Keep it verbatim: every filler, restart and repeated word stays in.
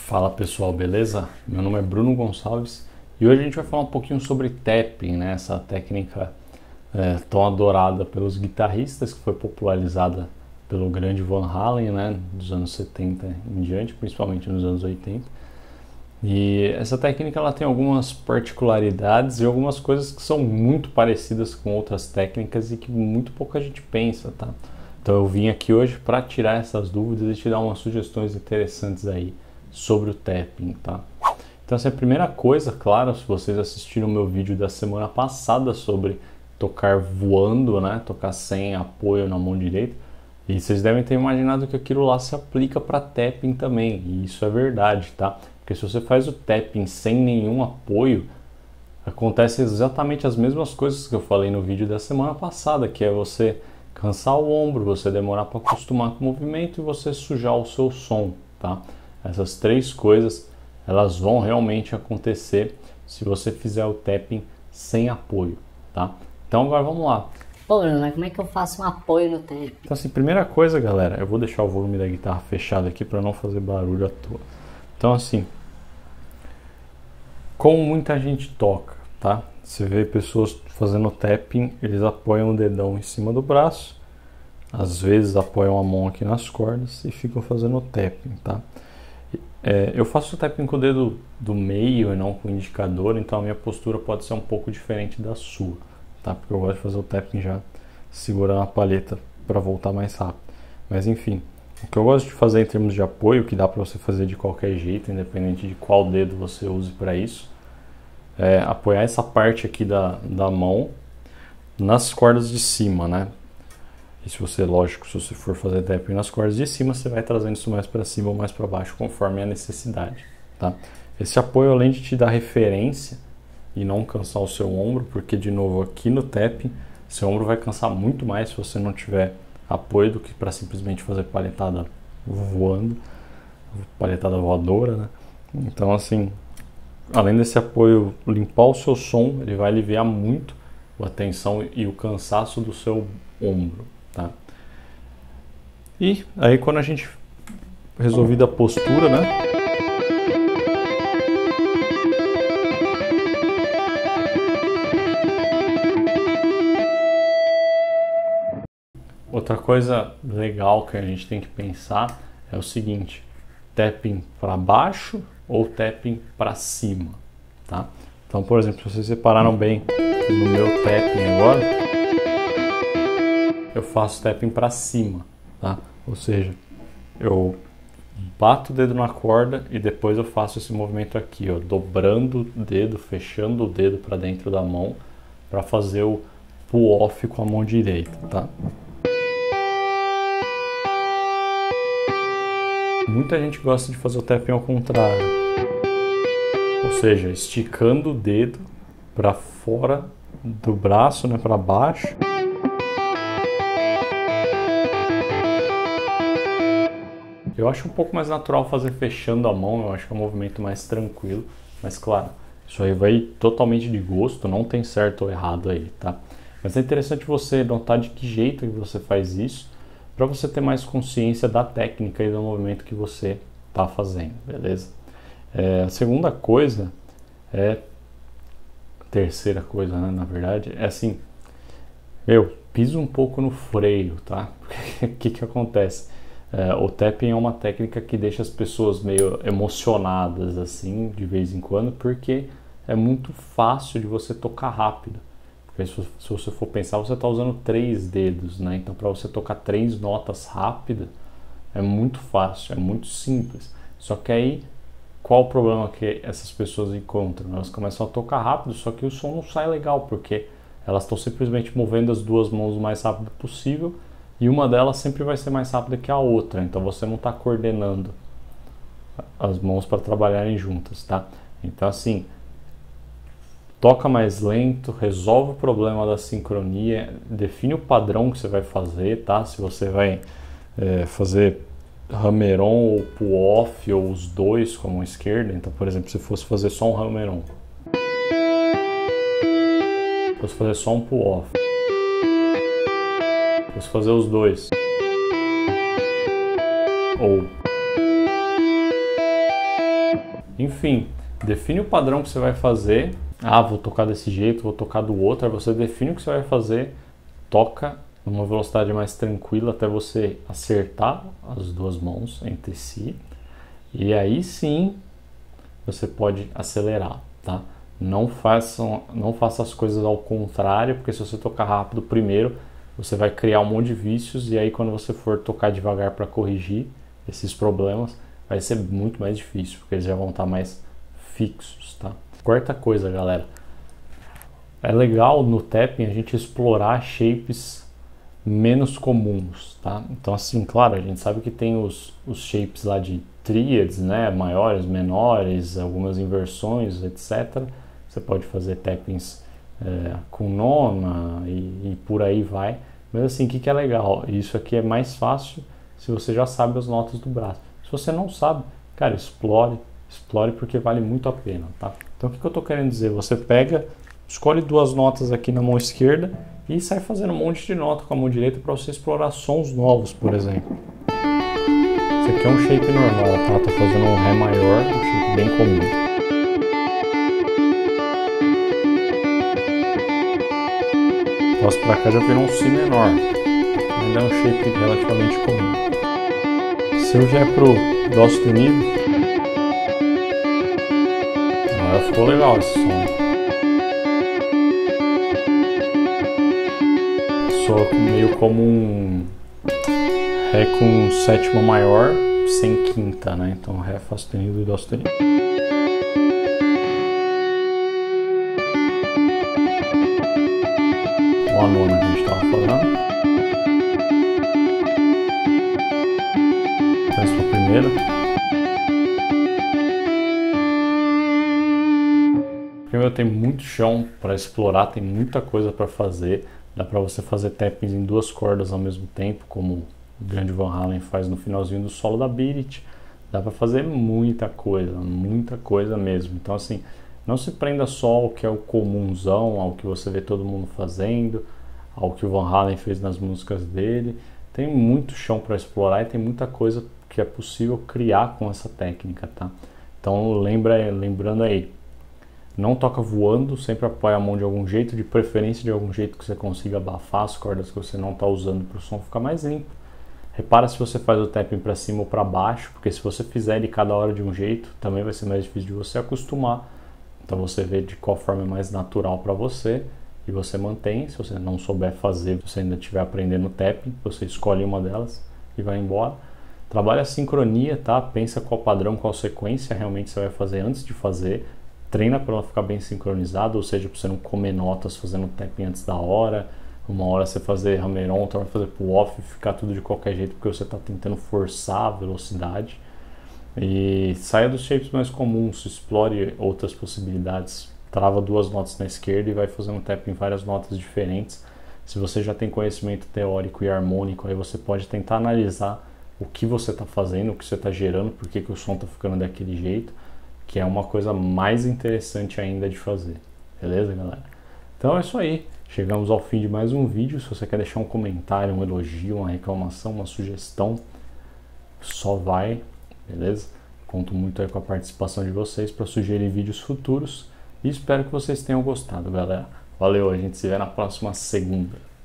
Fala pessoal, beleza? Meu nome é Bruno Gonçalves e hoje a gente vai falar um pouquinho sobre tapping, né? Essa técnica é, tão adorada pelos guitarristas, que foi popularizada pelo grande Van Halen, né? Dos anos setenta em diante, principalmente nos anos oitenta. E essa técnica ela tem algumas particularidades e algumas coisas que são muito parecidas com outras técnicas e que muito pouca gente pensa, tá? Então eu vim aqui hoje para tirar essas dúvidas e te dar umas sugestões interessantes aí sobre o tapping, tá? Então assim, a primeira coisa, claro, se vocês assistiram o meu vídeo da semana passada sobre tocar voando, né? Tocar sem apoio na mão direita, e vocês devem ter imaginado que aquilo lá se aplica para tapping também, e isso é verdade, tá? Porque se você faz o tapping sem nenhum apoio, acontece exatamente as mesmas coisas que eu falei no vídeo da semana passada, que é você cansar o ombro, você demorar para acostumar com o movimento e você sujar o seu som, tá? Essas três coisas, elas vão realmente acontecer se você fizer o tapping sem apoio, tá? Então agora vamos lá. Pô, Bruno, mas como é que eu faço um apoio no tapping? Então assim, primeira coisa, galera, eu vou deixar o volume da guitarra fechado aqui para não fazer barulho à toa. Então assim, como muita gente toca, tá? Você vê pessoas fazendo tapping, eles apoiam o dedão em cima do braço, às vezes apoiam a mão aqui nas cordas e ficam fazendo tapping, tá? É, eu faço tapping com o dedo do meio e não com o indicador, então a minha postura pode ser um pouco diferente da sua, tá? Porque eu gosto de fazer o tapping já segurando a palheta para voltar mais rápido. Mas enfim, o que eu gosto de fazer em termos de apoio, que dá para você fazer de qualquer jeito, independente de qual dedo você use para isso, é apoiar essa parte aqui da, da mão nas cordas de cima, né? E se você, lógico, se você for fazer tapping nas cordas de cima, você vai trazendo isso mais para cima ou mais para baixo, conforme a necessidade, tá? Esse apoio, além de te dar referência e não cansar o seu ombro, porque, de novo, aqui no tapping, seu ombro vai cansar muito mais se você não tiver apoio do que para simplesmente fazer palhetada voando, palhetada voadora, né? Então, assim, além desse apoio limpar o seu som, ele vai aliviar muito a tensão e o cansaço do seu ombro, tá? E aí quando a gente resolvida a postura, né? Outra coisa legal que a gente tem que pensar é o seguinte: tapping para baixo ou tapping para cima, tá? Então, por exemplo, se vocês repararam bem no meu tapping agora, eu faço tapping para cima, tá? Ou seja, eu bato o dedo na corda e depois eu faço esse movimento aqui, ó, dobrando o dedo, fechando o dedo para dentro da mão para fazer o pull-off com a mão direita, tá? Muita gente gosta de fazer o tapping ao contrário, ou seja, esticando o dedo para fora do braço, né, para baixo. Eu acho um pouco mais natural fazer fechando a mão, eu acho que é um movimento mais tranquilo, mas claro, isso aí vai totalmente de gosto, não tem certo ou errado aí, tá? Mas é interessante você notar de que jeito que você faz isso, para você ter mais consciência da técnica e do movimento que você está fazendo, beleza? É, a segunda coisa é, terceira coisa, né, na verdade, é assim, eu piso um pouco no freio, tá? O que que acontece? É, o tapping é uma técnica que deixa as pessoas meio emocionadas assim, de vez em quando, porque é muito fácil de você tocar rápido. Porque se, se você for pensar, você está usando três dedos, né? Então, para você tocar três notas rápidas, é muito fácil, é muito simples. Só que aí, qual o problema que essas pessoas encontram? Elas começam a tocar rápido, só que o som não sai legal, porque elas estão simplesmente movendo as duas mãos o mais rápido possível, e uma delas sempre vai ser mais rápida que a outra, então você não está coordenando as mãos para trabalharem juntas, tá? Então assim, toca mais lento, resolve o problema da sincronia, define o padrão que você vai fazer, tá? Se você vai é, fazer hammer-on ou pull-off, ou os dois como a esquerda, então por exemplo, se fosse fazer só um hammer-on, se fosse fazer só um pull-off, se fazer os dois, ou Enfim, define o padrão que você vai fazer. Ah, vou tocar desse jeito, vou tocar do outro. Aí você define o que você vai fazer, toca numa velocidade mais tranquila até você acertar as duas mãos entre si. E aí sim você pode acelerar, tá? Não façam, não faça as coisas ao contrário, porque se você tocar rápido primeiro, você vai criar um monte de vícios e aí quando você for tocar devagar para corrigir esses problemas, vai ser muito mais difícil, porque eles já vão estar mais fixos, tá? Quarta coisa, galera. É legal no tapping a gente explorar shapes menos comuns, tá? Então assim, claro, a gente sabe que tem os, os shapes lá de tríades, né? Maiores, menores, algumas inversões, etcétera. Você pode fazer tappings é, com nona e, e por aí vai. Mas assim, o que, que é legal? Isso aqui é mais fácil se você já sabe as notas do braço. Se você não sabe, cara, explore, explore porque vale muito a pena, tá? Então o que, que eu tô querendo dizer? Você pega, escolhe duas notas aqui na mão esquerda e sai fazendo um monte de nota com a mão direita para você explorar sons novos, por exemplo. Esse aqui é um shape normal, tá? Tô fazendo um Ré maior, um shape bem comum. Posso pra cá já virou um Si menor, ainda é um shape relativamente comum. Se eu já é pro Dó sustenido, agora ficou legal esse som. Soa meio como um Ré com sétima maior sem quinta, né? Então Ré, Fá sustenido e Dó sustenido. Ou a nona que a gente estava falando. Então esse foi o primeiro. Primeiro tem muito chão para explorar, tem muita coisa para fazer. Dá para você fazer tappings em duas cordas ao mesmo tempo, como o grande Van Halen faz no finalzinho do solo da Beat It. Dá para fazer muita coisa, muita coisa mesmo. Então assim, não se prenda só ao que é o comunzão, ao que você vê todo mundo fazendo, ao que o Van Halen fez nas músicas dele. Tem muito chão para explorar e tem muita coisa que é possível criar com essa técnica, tá? Então lembra, lembrando aí, não toca voando, sempre apoia a mão de algum jeito, de preferência de algum jeito que você consiga abafar as cordas que você não está usando para o som ficar mais limpo. Repara se você faz o tapping para cima ou para baixo, porque se você fizer ele cada hora de um jeito, também vai ser mais difícil de você acostumar. Então você vê de qual forma é mais natural para você e você mantém. Se você não souber fazer, se você ainda estiver aprendendo tapping, você escolhe uma delas e vai embora. Trabalha a sincronia, tá? Pensa qual padrão, qual sequência realmente você vai fazer antes de fazer. Treina para ela ficar bem sincronizada, ou seja, para você não comer notas fazendo tapping antes da hora. Uma hora você fazer hammer-on, outra hora fazer pull-off e ficar tudo de qualquer jeito porque você está tentando forçar a velocidade. E saia dos shapes mais comuns, explore outras possibilidades. Trava duas notas na esquerda e vai fazer um tapping em várias notas diferentes. Se você já tem conhecimento teórico e harmônico, aí você pode tentar analisar o que você está fazendo, o que você está gerando, por que, que o som está ficando daquele jeito, que é uma coisa mais interessante ainda de fazer. Beleza, galera? Então é isso aí. Chegamos ao fim de mais um vídeo. Se você quer deixar um comentário, um elogio, uma reclamação, uma sugestão, só vai, beleza? Conto muito aí com a participação de vocês para sugerir vídeos futuros e espero que vocês tenham gostado, galera. Valeu, a gente se vê na próxima segunda.